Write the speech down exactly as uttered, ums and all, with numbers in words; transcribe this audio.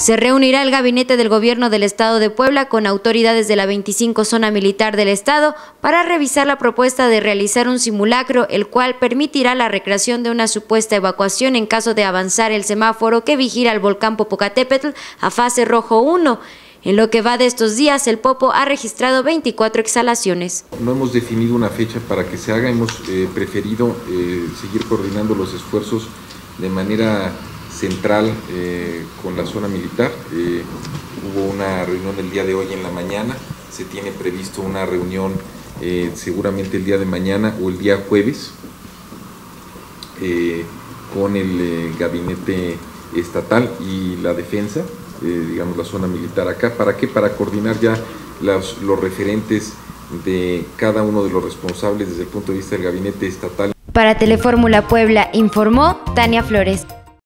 Se reunirá el gabinete del gobierno del estado de Puebla con autoridades de la veinticinco Zona Militar del estado para revisar la propuesta de realizar un simulacro, el cual permitirá la recreación de una supuesta evacuación en caso de avanzar el semáforo que vigila al volcán Popocatépetl a fase rojo uno. En lo que va de estos días, el Popo ha registrado veinticuatro exhalaciones. No hemos definido una fecha para que se haga, hemos eh, preferido eh, seguir coordinando los esfuerzos de manera central eh, con la zona militar. Eh, hubo una reunión el día de hoy en la mañana, se tiene previsto una reunión eh, seguramente el día de mañana o el día jueves eh, con el eh, gabinete estatal y la defensa, eh, digamos la zona militar acá. ¿Para qué? Para coordinar ya los, los referentes de cada uno de los responsables desde el punto de vista del gabinete estatal. Para Telefórmula Puebla informó Tania Flores.